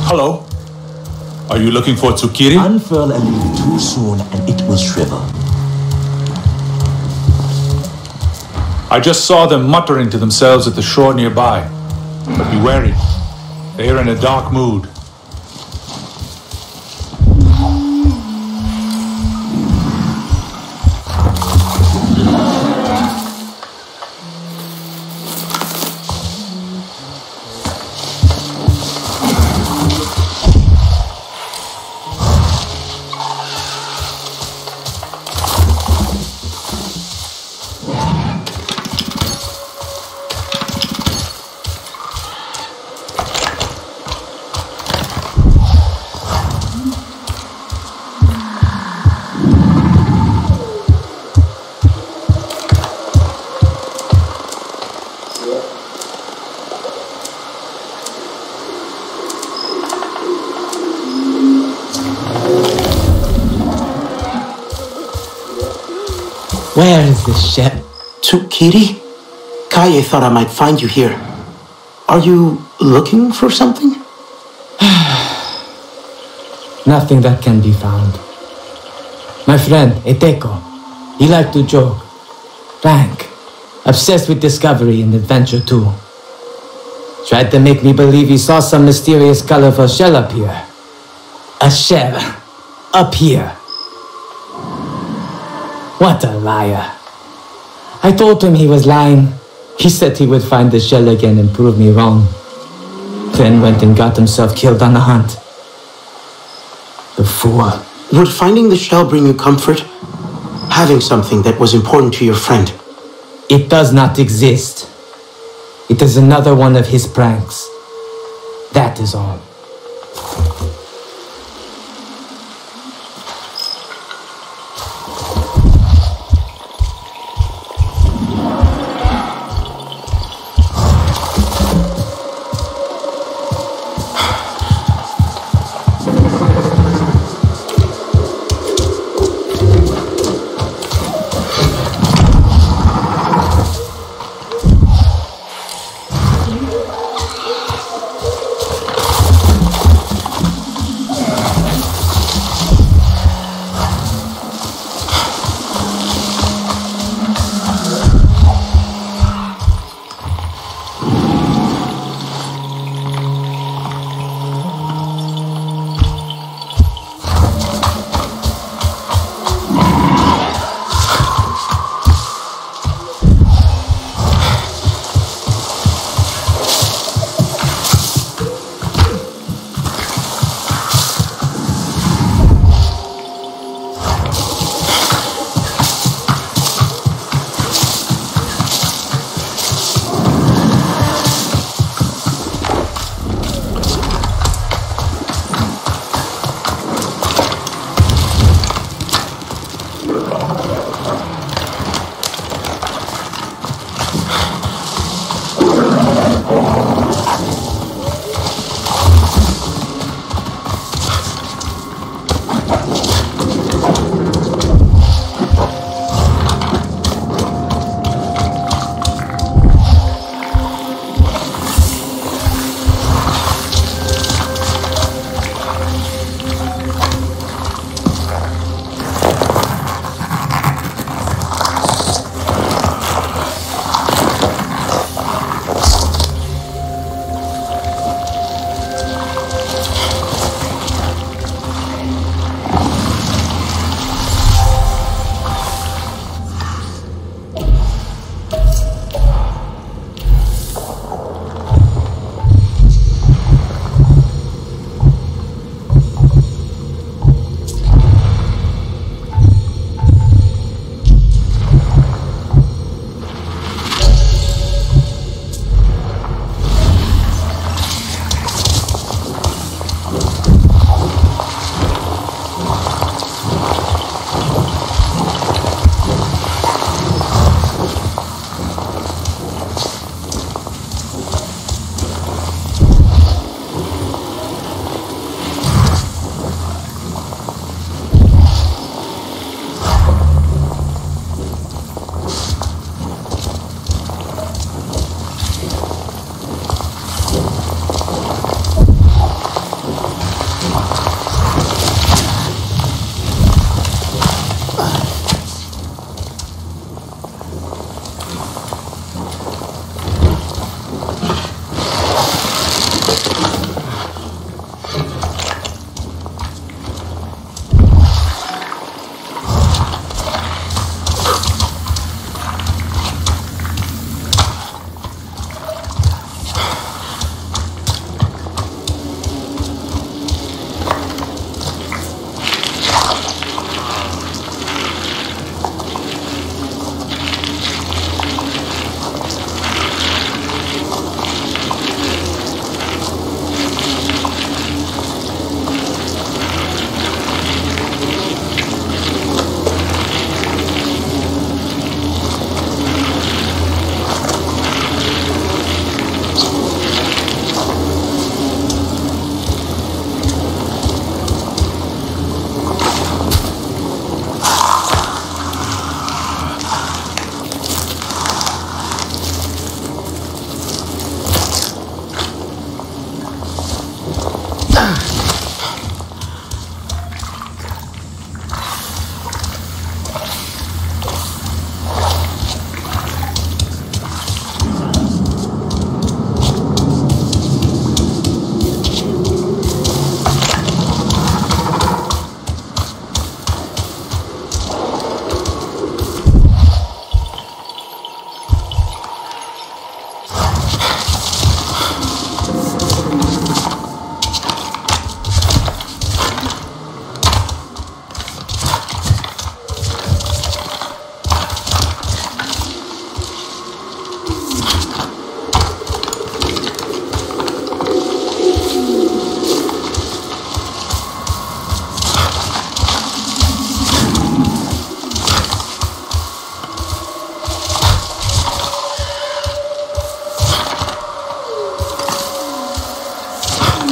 Hello. Are you looking for Tsukiri? Unfurl a leaf too soon and it will shrivel. I just saw them muttering to themselves at the shore nearby. But be wary. They are in a dark mood. Where is this ship? Tsukiri? Kaye thought I might find you here. Are you looking for something? Nothing that can be found. My friend, Eteko, he liked to joke. Frank, obsessed with discovery and adventure too. Tried to make me believe he saw some mysterious colorful shell up here. A shell. Up here. What a liar. I told him he was lying. He said he would find the shell again and prove me wrong. Then went and got himself killed on the hunt. The fool. Would finding the shell bring you comfort? Having something that was important to your friend? It does not exist. It is another one of his pranks. That is all.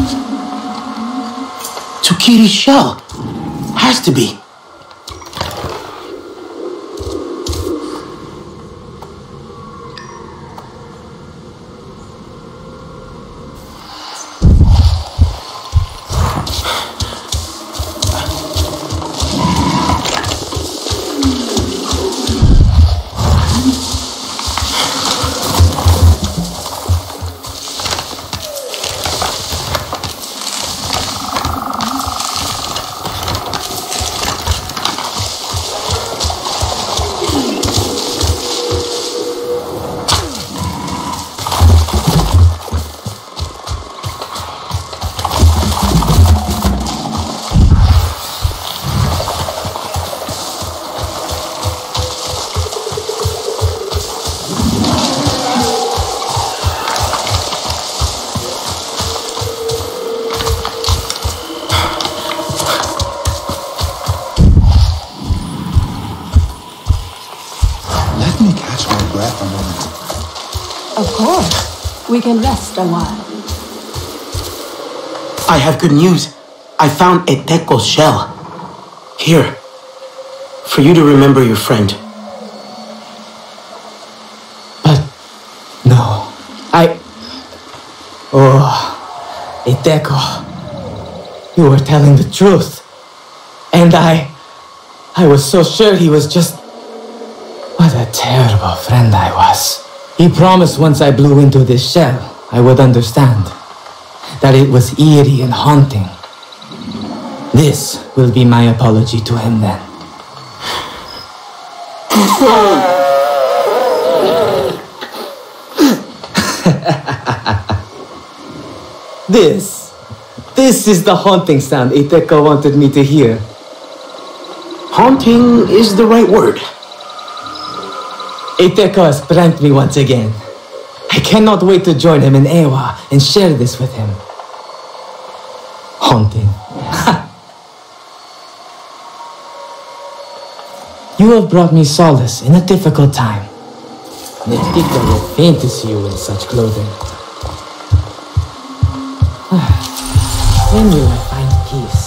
Tsukiri's shell. Has to be. Of course. We can rest a while. I have good news. I found Eteko's shell. Here. For you to remember your friend. But... no. Oh... Eteko. You were telling the truth. And I was so sure he was just... what a terrible friend I was. He promised once I blew into this shell, I would understand. That it was eerie and haunting. This will be my apology to him then. This is the haunting sound Iteko wanted me to hear. Haunting is the right word. Iteko has pranked me once again. I cannot wait to join him in Ewa and share this with him. Haunting. You have brought me solace in a difficult time. Netiko will faint to see you in such clothing. When will I find peace?